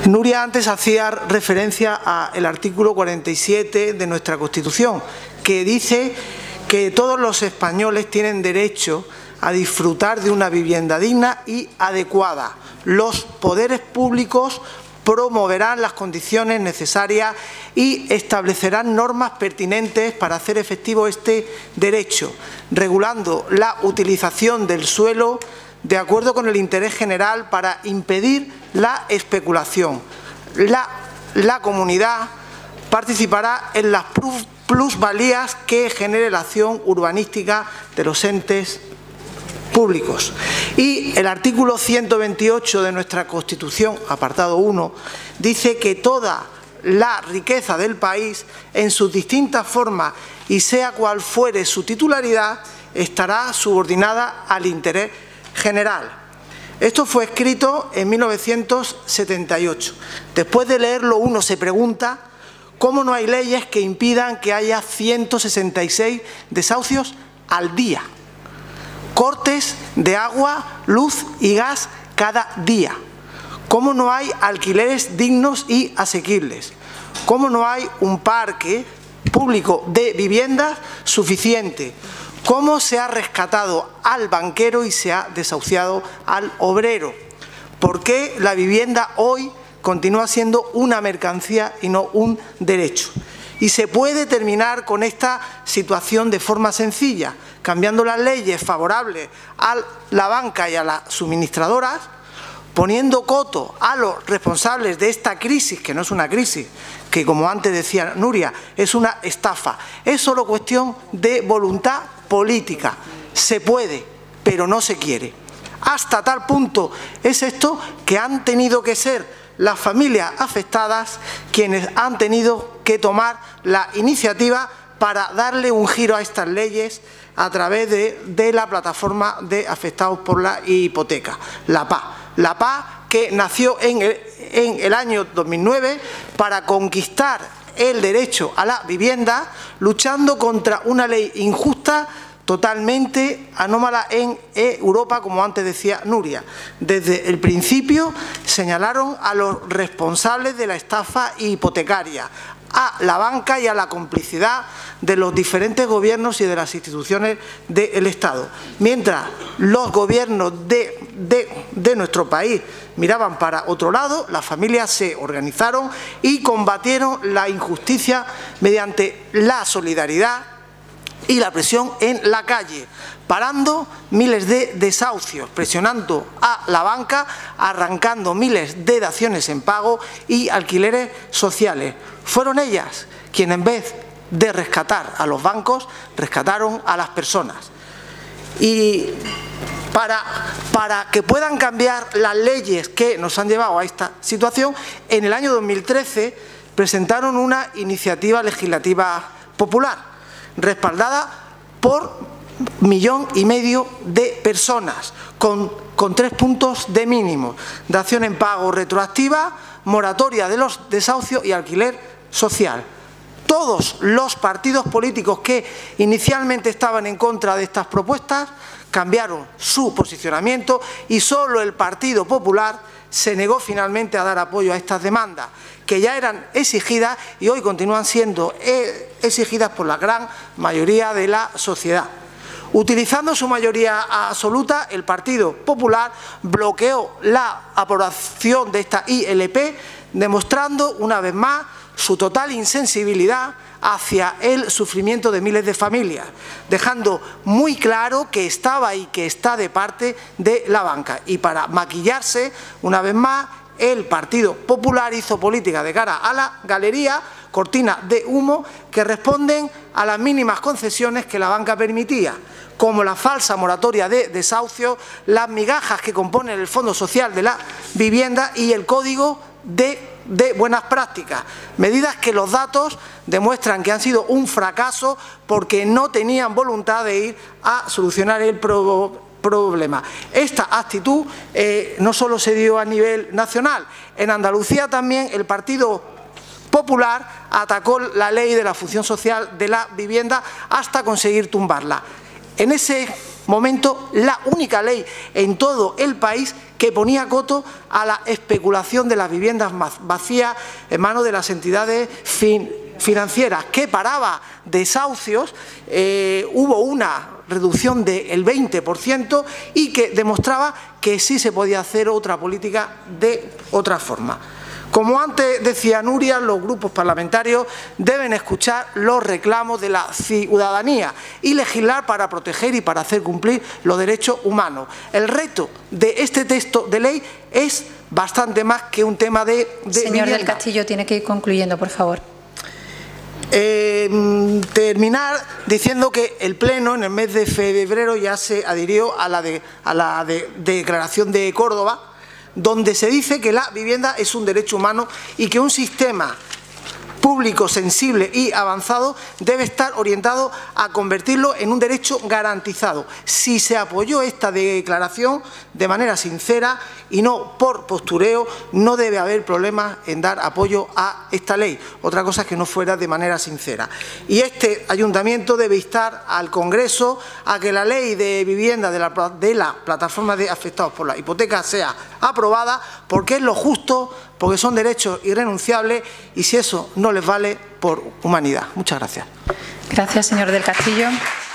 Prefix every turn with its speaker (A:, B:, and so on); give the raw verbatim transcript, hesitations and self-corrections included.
A: Nuria antes hacía referencia al artículo cuarenta y siete de nuestra Constitución, que dice que todos los españoles tienen derecho a disfrutar de una vivienda digna y adecuada. Los poderes públicos promoverán las condiciones necesarias y establecerán normas pertinentes para hacer efectivo este derecho, regulando la utilización del suelo de acuerdo con el interés general para impedir la especulación. La, la comunidad participará en las plusvalías que genere la acción urbanística de los entes públicos. Y el artículo ciento veintiocho de nuestra Constitución, apartado uno, dice que toda la riqueza del país, en sus distintas formas y sea cual fuere su titularidad, estará subordinada al interés general. Esto fue escrito en mil novecientos setenta y ocho. Después de leerlo, uno se pregunta cómo no hay leyes que impidan que haya ciento sesenta y seis desahucios al día. Cortes de agua, luz y gas cada día. ¿Cómo no hay alquileres dignos y asequibles? ¿Cómo no hay un parque público de viviendas suficiente? ¿Cómo se ha rescatado al banquero y se ha desahuciado al obrero? ¿Por qué la vivienda hoy continúa siendo una mercancía y no un derecho? Y se puede terminar con esta situación de forma sencilla, cambiando las leyes favorables a la banca y a las suministradoras, poniendo coto a los responsables de esta crisis, que no es una crisis, que como antes decía Nuria, es una estafa. Es solo cuestión de voluntad política. Se puede, pero no se quiere. Hasta tal punto es esto que han tenido que ser las familias afectadas quienes han tenido que tomar la iniciativa para darle un giro a estas leyes a través de, de la plataforma de afectados por la hipoteca, la P A. La P A que nació en el, en el año dos mil nueve para conquistar el derecho a la vivienda, luchando contra una ley injusta totalmente anómala en Europa, como antes decía Nuria. Desde el principio señalaron a los responsables de la estafa hipotecaria, a la banca y a la complicidad de los diferentes gobiernos y de las instituciones del Estado. Mientras los gobiernos de, de, de nuestro país miraban para otro lado, las familias se organizaron y combatieron la injusticia mediante la solidaridad y la presión en la calle, parando miles de desahucios, presionando a la banca, arrancando miles de daciones en pago y alquileres sociales. Fueron ellas quienes, en vez de rescatar a los bancos, rescataron a las personas. Y para, para que puedan cambiar las leyes que nos han llevado a esta situación, en el año dos mil trece presentaron una iniciativa legislativa popular, respaldada por millón y medio de personas, con, con tres puntos de mínimo: dación en pago retroactiva, moratoria de los desahucios y alquiler social. Todos los partidos políticos que inicialmente estaban en contra de estas propuestas cambiaron su posicionamiento y solo el Partido Popular se negó finalmente a dar apoyo a estas demandas, que ya eran exigidas y hoy continúan siendo exigidas por la gran mayoría de la sociedad. Utilizando su mayoría absoluta, el Partido Popular bloqueó la aprobación de esta I L P, demostrando una vez más su total insensibilidad hacia el sufrimiento de miles de familias, dejando muy claro que estaba y que está de parte de la banca. Y para maquillarse, una vez más, el Partido Popular hizo política de cara a la galería, cortina de humo, que responden a las mínimas concesiones que la banca permitía, como la falsa moratoria de desahucio, las migajas que componen el Fondo Social de la Vivienda y el Código de, de Buenas Prácticas, medidas que los datos demuestran que han sido un fracaso porque no tenían voluntad de ir a solucionar el problema. problema. Esta actitud eh, no solo se dio a nivel nacional, en Andalucía también el Partido Popular atacó la ley de la función social de la vivienda hasta conseguir tumbarla. En ese momento la única ley en todo el país que ponía coto a la especulación de las viviendas vacías en manos de las entidades fin, financieras, que paraba desahucios, eh, hubo una reducción del veinte por ciento y que demostraba que sí se podía hacer otra política de otra forma. Como antes decía Nuria, los grupos parlamentarios deben escuchar los reclamos de la ciudadanía y legislar para proteger y para hacer cumplir los derechos humanos. El reto de este texto de ley es bastante más que un tema de, de
B: Señor
A: vivienda.
B: del Castillo, tiene que ir concluyendo, por favor.
A: Eh, terminar diciendo que el Pleno en el mes de febrero ya se adhirió a la, de, a la de, de Declaración de Córdoba, donde se dice que la vivienda es un derecho humano y que un sistema público sensible y avanzado debe estar orientado a convertirlo en un derecho garantizado. Si se apoyó esta declaración de manera sincera y no por postureo, no debe haber problemas en dar apoyo a esta ley. Otra cosa es que no fuera de manera sincera. Y este ayuntamiento debe instar al Congreso a que la ley de vivienda de la, de la plataforma de afectados por la hipoteca sea aprobada, porque es lo justo, porque son derechos irrenunciables y si eso no les vale, por humanidad. Muchas gracias.
B: Gracias, señor del Castillo.